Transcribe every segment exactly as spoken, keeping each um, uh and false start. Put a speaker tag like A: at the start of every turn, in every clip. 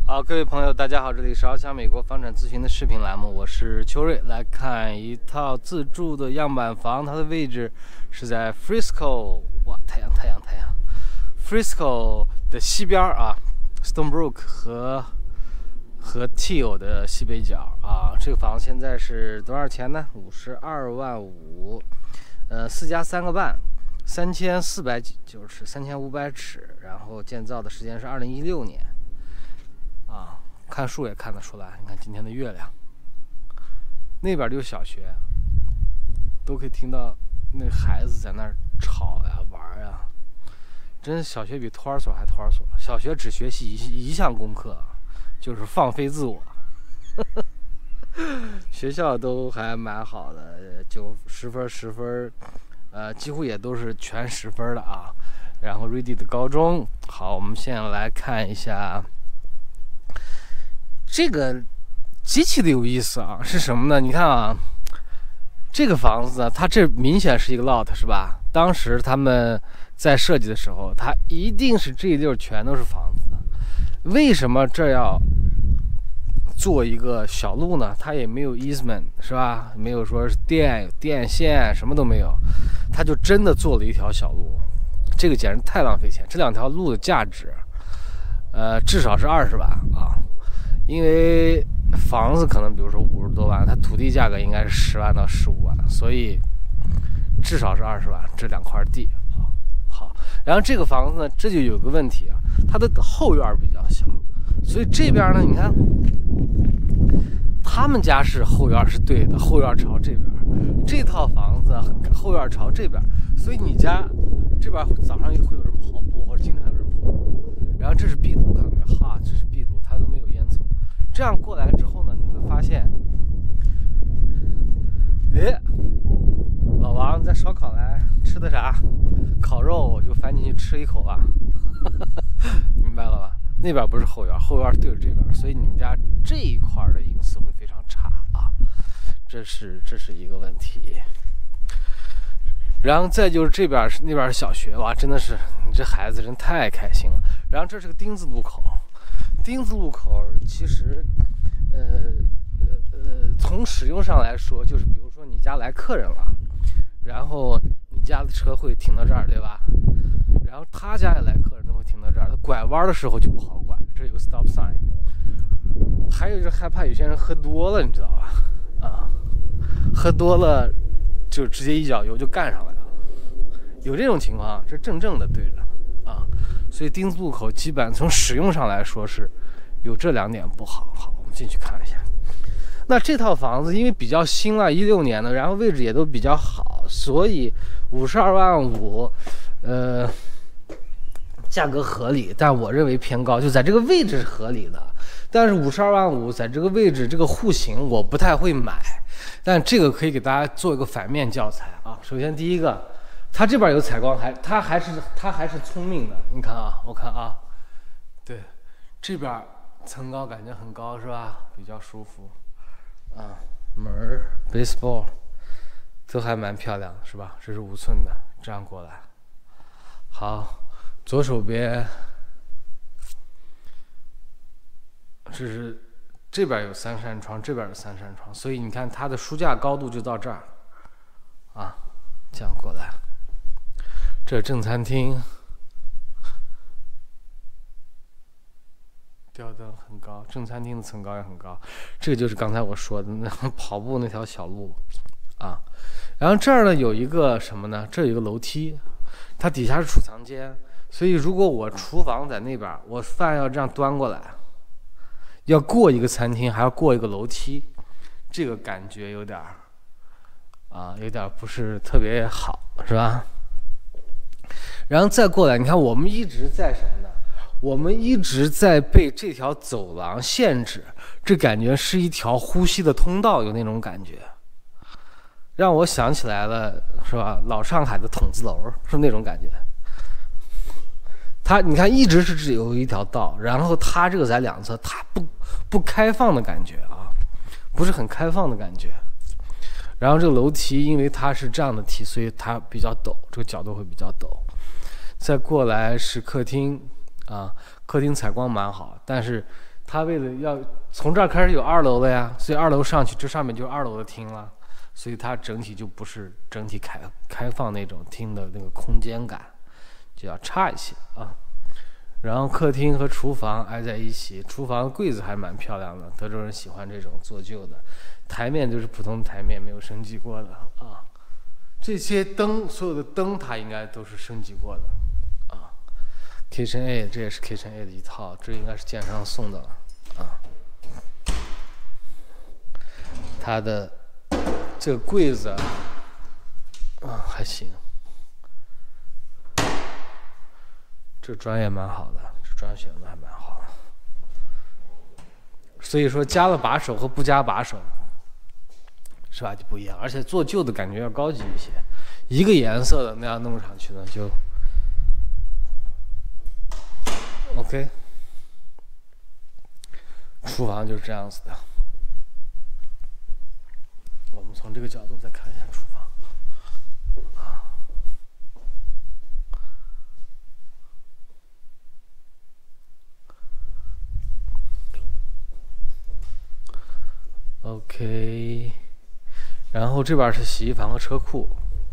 A: 好，各位朋友，大家好，这里是翱翔美国房产咨询的视频栏目，我是邱瑞。来看一套自住的样板房，它的位置是在 Frisco， 哇，太阳，太阳，太阳 ，Frisco 的西边啊 ，Stonebrook 和和 Teal 的西北角啊。这个房现在是多少钱呢？五十二万五，呃，四加三个半，三千四百九十，三千五百尺，然后建造的时间是二零一六年。啊，看树也看得出来。你看今天的月亮，那边就是小学，都可以听到那个孩子在那儿吵呀、玩呀。真是小学比托儿所还托儿所。小学只学习一一项功课，就是放飞自我。学校都还蛮好的，九十分、十分，呃，几乎也都是全十分的啊。然后瑞迪的高中，好，我们现在来看一下。这个极其的有意思啊，是什么呢？你看啊，这个房子呢，它这明显是一个 lot， 是吧？当时他们在设计的时候，它一定是这一溜全都是房子。为什么这要做一个小路呢？它也没有 easement， 是吧？没有说是电电线，什么都没有，它就真的做了一条小路。这个简直太浪费钱！这两条路的价值，呃，至少是二十万啊。因为房子可能比如说五十多万，它土地价格应该是十万到十五万，所以至少是二十万这两块地。好，好，然后这个房子呢，这就有个问题啊，它的后院比较小，所以这边呢，你看他们家是后院是对的，后院朝这边，这套房子后院朝这边，所以你家这边早上会有人跑步，或者经常有人跑步，然后这是壁炉，看到没有？哈，这是壁炉，它都没有烟囱。这样过来之后呢，你会发现，哎，老王在烧烤来吃的啥？烤肉，我就翻进去吃一口吧，明白了吧？那边不是后院，后院对着这边，所以你们家这一块的隐私会非常差啊，这是这是一个问题。然后再就是这边是那边是小学，哇，真的是你这孩子真太开心了。然后这是个丁字路口。丁字路口其实，呃呃呃，从使用上来说，就是比如说你家来客人了，然后你家的车会停到这儿，对吧？然后他家也来客人都会停到这儿，他拐弯的时候就不好拐，这有个 stop sign。还有就是害怕有些人喝多了，你知道吧？啊，喝多了就直接一脚油就干上来了，有这种情况，这正正的对着。啊，所以丁字路口基本从使用上来说是有这两点不好。好，我们进去看一下。那这套房子因为比较新了，一六年的，然后位置也都比较好，所以五十二万五，呃，价格合理，但我认为偏高，就在这个位置是合理的。但是五十二万五在这个位置，这个户型我不太会买，但这个可以给大家做一个反面教材啊。首先第一个。它这边有采光，还它还是它还是聪明的。你看啊，我看啊，对，这边层高感觉很高是吧？比较舒服啊。门儿 baseball 都还蛮漂亮的是吧？这是五寸的，这样过来。好，左手边这是这边有三扇窗，这边有三扇窗，所以你看它的书架高度就到这儿啊，这样过来。这正餐厅，吊灯很高，正餐厅的层高也很高。这个就是刚才我说的那跑步那条小路啊。然后这儿呢有一个什么呢？这有一个楼梯，它底下是储藏间，所以如果我厨房在那边，我饭要这样端过来，要过一个餐厅，还要过一个楼梯，这个感觉有点啊，有点不是特别好，是吧？然后再过来，你看我们一直在什么呢？我们一直在被这条走廊限制，这感觉是一条呼吸的通道，有那种感觉，让我想起来了，是吧？老上海的筒子楼是那种感觉。它你看一直是只有一条道，然后它这个在两侧，它不不开放的感觉啊，不是很开放的感觉。然后这个楼梯因为它是这样的梯，所以它比较陡，这个角度会比较陡。再过来是客厅啊，客厅采光蛮好，但是他为了要从这儿开始有二楼了呀，所以二楼上去，这上面就是二楼的厅了，所以它整体就不是整体开开放那种厅的那个空间感，就要差一些啊。然后客厅和厨房挨在一起，厨房柜子还蛮漂亮的，德州人喜欢这种做旧的，台面就是普通台面，没有升级过的啊。这些灯，所有的灯它应该都是升级过的啊。Kitchen A 这也是 Kitchen A 的一套，这应该是建商送的了啊。它的这个柜子啊还行。这砖也蛮好的，这砖选的还蛮好的。所以说加了把手和不加把手，是吧就不一样，而且做旧的感觉要高级一些。一个颜色的那样弄上去呢，就 OK。厨房就是这样子的。我们从这个角度再看一下厨房。OK， 然后这边是洗衣房和车库，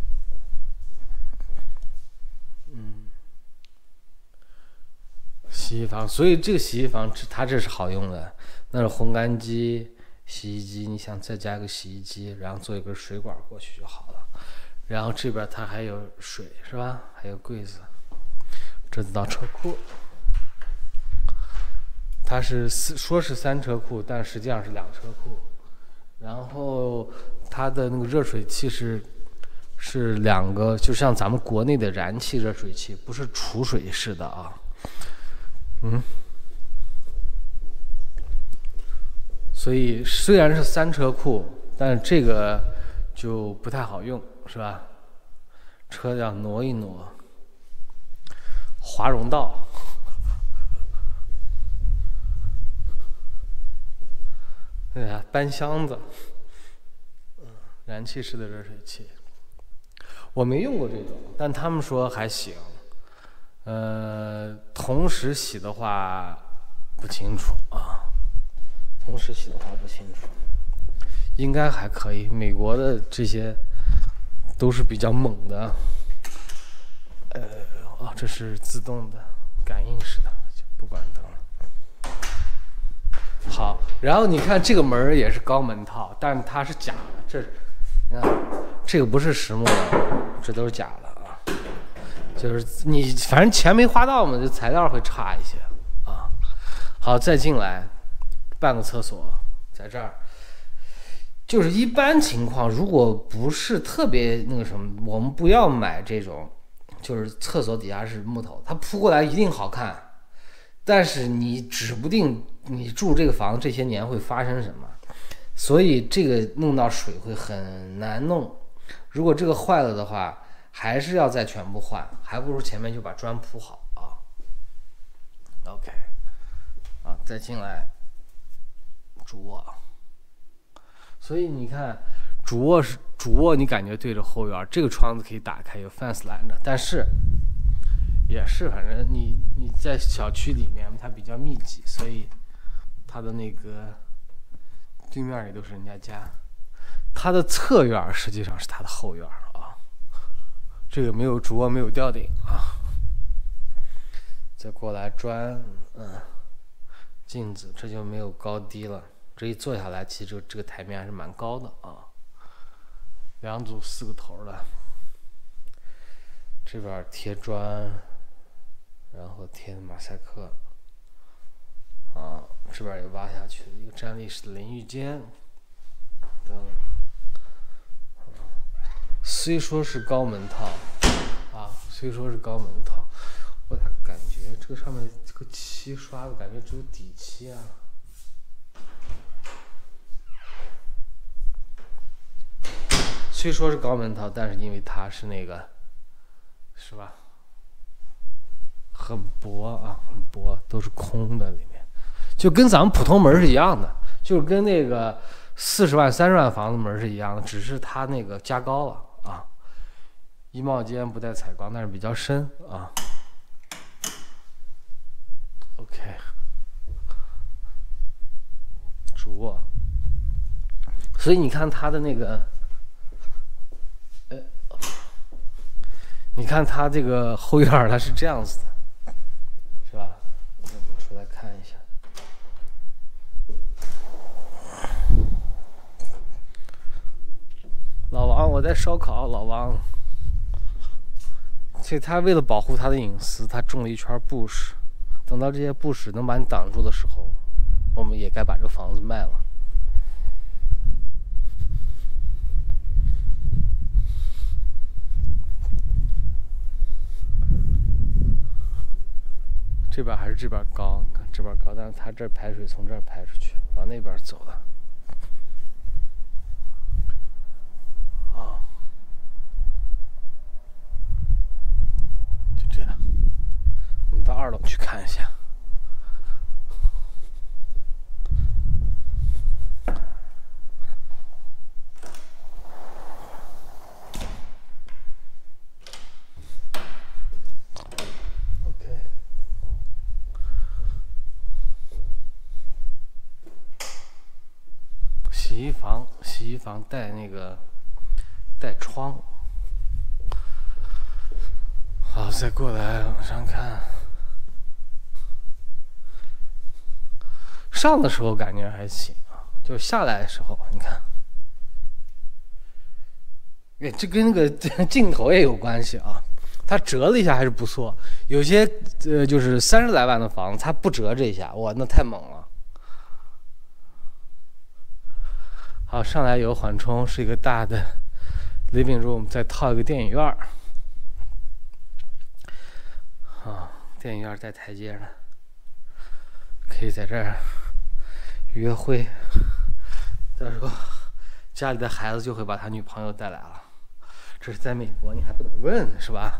A: 嗯，洗衣房，所以这个洗衣房它这是好用的，那是烘干机、洗衣机，你想再加个洗衣机，然后做一根水管过去就好了。然后这边它还有水是吧？还有柜子，这就到车库。它是四说是三车库，但实际上是两车库。然后它的那个热水器是是两个，就像咱们国内的燃气热水器，不是储水式的啊。嗯，所以虽然是三车库，但是这个就不太好用，是吧？车要挪一挪，华容道。对呀，搬箱子，嗯，燃气式的热水器，我没用过这种，但他们说还行。呃，同时洗的话不清楚啊，同时洗的话不清楚，应该还可以。美国的这些都是比较猛的。呃，哦，这是自动的感应式的，就不关灯了。好，然后你看这个门也是高门套，但是它是假的，这你看这个不是实木的，这都是假的啊。就是你反正钱没花到嘛，就材料会差一些啊。好，再进来半个厕所在这儿，就是一般情况，如果不是特别那个什么，我们不要买这种，就是厕所底下是木头，它铺过来一定好看。但是你指不定你住这个房子这些年会发生什么，所以这个弄到水会很难弄。如果这个坏了的话，还是要再全部换，还不如前面就把砖铺好啊。OK， 啊，再进来主卧，所以你看主卧是主卧，你感觉对着后院，这个窗子可以打开，有 fence 拦着，但是。也是，反正你你在小区里面，它比较密集，所以它的那个对面也都是人家家。它的侧院实际上是它的后院啊。这个没有主卧，没有吊顶啊。再过来砖，嗯，镜子，这就没有高低了。这一坐下来，其实这个这个台面还是蛮高的啊。两组四个头的，这边贴砖。然后贴的马赛克，啊，这边也挖下去一个站立式的淋浴间，灯，虽说是高门套，啊，虽说是高门套，我咋感觉这个上面这个漆刷的感觉只有底漆啊？虽说是高门套，但是因为它是那个，是吧？很薄啊，很薄，都是空的，里面就跟咱们普通门是一样的，就是跟那个四十万、三十万房子门是一样的，只是它那个加高了啊。衣帽间不带采光，但是比较深啊。OK， 所以你看它的那个，呃，你看它这个后院它是这样子的，是吧？我出来看一下。老王，我在烧烤。老王，所以他为了保护他的隐私，他种了一圈布什。等到这些布什能把你挡住的时候，我们也该把这个房子卖了。这边还是这边高，你看这边高，但是它这排水从这儿排出去，往那边走了。啊，就这样。我们到二楼去看一下。洗衣房，洗衣房带那个带窗。好，再过来往上看。上的时候感觉还行啊，就下来的时候，你看，哎，这跟那个镜头也有关系啊。它折了一下还是不错，有些呃就是三十来万的房子，它不折这一下，哇，那太猛了。好，上来有缓冲，是一个大的 living room， 再套一个电影院儿。啊，电影院带台阶的，可以在这儿约会。到时候家里的孩子就会把他女朋友带来了。这是在美国，你还不能问，是吧？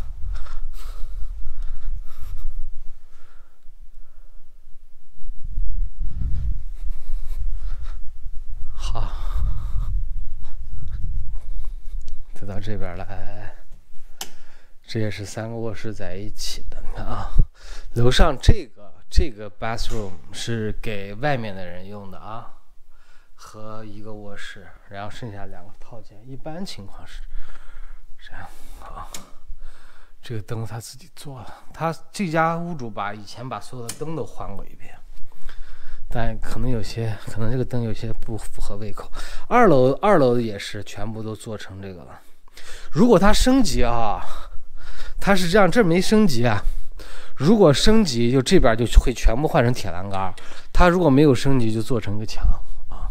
A: 好。再到这边来，这也是三个卧室在一起的。你看啊，楼上这个这个 bathroom 是给外面的人用的啊，和一个卧室，然后剩下两个套间。一般情况是这样啊。这个灯他自己做了，他这家屋主把以前把所有的灯都换过一遍。但可能有些，可能这个灯有些不符合胃口。二楼，二楼也是全部都做成这个了。如果它升级啊，它是这样，这没升级啊。如果升级，就这边就会全部换成铁栏杆。它如果没有升级，就做成一个墙啊。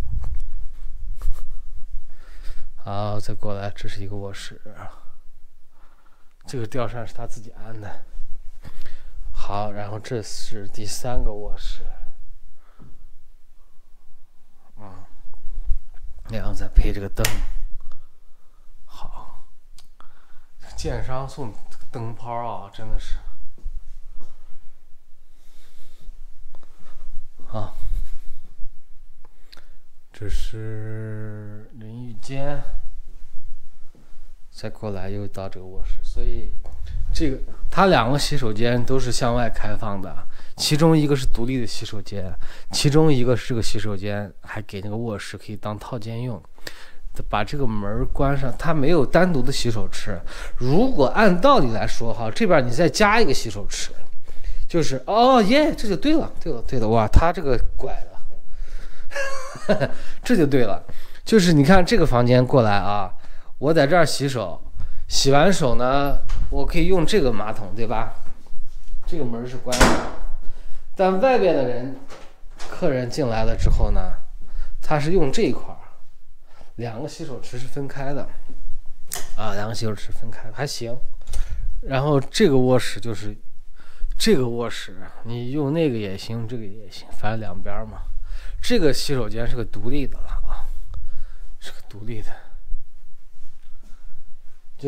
A: 好，再过来，这是一个卧室。这个吊扇是他自己安的。好，然后这是第三个卧室。嗯，然后再配这个灯。好，建商送灯泡啊，真的是。啊，这是淋浴间。再过来又到这个卧室，所以这个它两个洗手间都是向外开放的，其中一个是独立的洗手间，其中一个是这个洗手间还给那个卧室可以当套间用。把这个门关上，它没有单独的洗手池。如果按道理来说哈，这边你再加一个洗手池，就是哦耶，这就对了，对了，对了，哇，它这个拐了，这就对了，就是你看这个房间过来啊。我在这儿洗手，洗完手呢，我可以用这个马桶，对吧？这个门是关的，但外边的人，客人进来了之后呢，他是用这一块儿，两个洗手池是分开的，啊，两个洗手池分开还行。然后这个卧室就是这个卧室，你用那个也行，这个也行，反正两边嘛。这个洗手间是个独立的了啊，是个独立的。就是，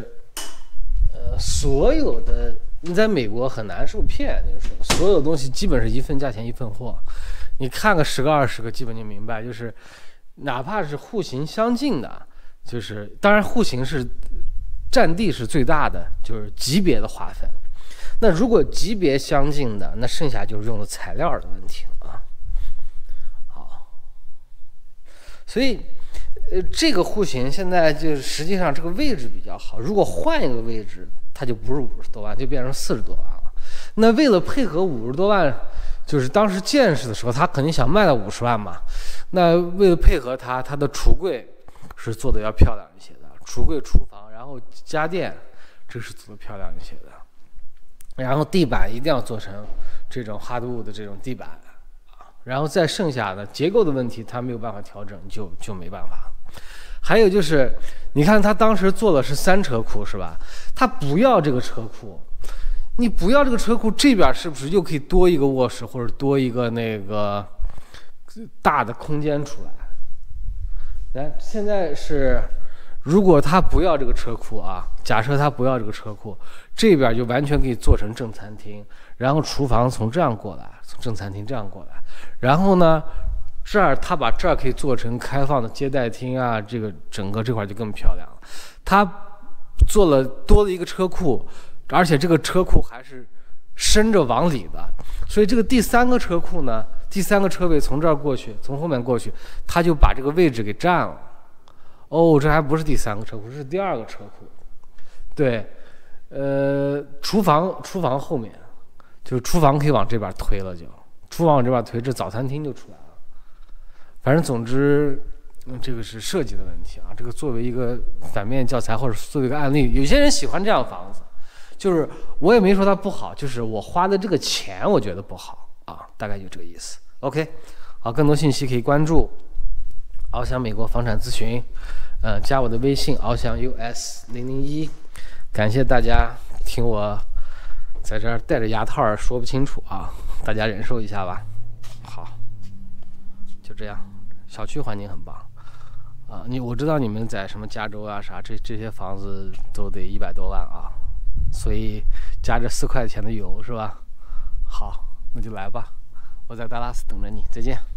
A: 呃，所有的你在美国很难受骗，就是所有东西基本是一份价钱一份货。你看个十个二十个，基本就明白。就是哪怕是户型相近的，就是当然户型是占地是最大的，就是级别的划分。那如果级别相近的，那剩下就是用的材料的问题了啊。好， 所以，呃，这个户型现在就实际上这个位置比较好，如果换一个位置，它就不是五十多万，就变成四十多万了。那为了配合五十多万，就是当时建设的时候，他肯定想卖到五十万嘛。那为了配合它，它的橱柜是做的要漂亮一些的，橱柜、厨房，然后家电，这是做的漂亮一些的。然后地板一定要做成这种hardwood的这种地板啊，然后再剩下的结构的问题，它没有办法调整，就就没办法。还有就是，你看他当时做的是三车库是吧？他不要这个车库，你不要这个车库，这边是不是又可以多一个卧室或者多一个那个大的空间出来？来，现在是。如果他不要这个车库啊，假设他不要这个车库，这边就完全可以做成正餐厅，然后厨房从这样过来，从正餐厅这样过来，然后呢，这儿他把这儿可以做成开放的接待厅啊，这个整个这块就更漂亮了。他做了多了一个车库，而且这个车库还是伸着往里的，所以这个第三个车库呢，第三个车位从这儿过去，从后面过去，他就把这个位置给占了。哦，这还不是第三个车库，是第二个车库。对，呃，厨房厨房后面，就是厨房可以往这边推了就，厨房往这边推，这早餐厅就出来了。反正总之，嗯，这个是设计的问题啊。这个作为一个反面教材或者作为一个案例，有些人喜欢这样房子，就是我也没说它不好，就是我花的这个钱我觉得不好啊，大概就这个意思。OK， 好，更多信息可以关注翱翔美国房产咨询。呃，加我的微信翱翔 U S 零零一，感谢大家听我在这儿戴着牙套说不清楚啊，大家忍受一下吧。好，就这样，小区环境很棒啊。你我知道你们在什么加州啊啥，这这些房子都得一百多万啊，所以加这四块钱的油是吧？好，那就来吧，我在达拉斯等着你，再见。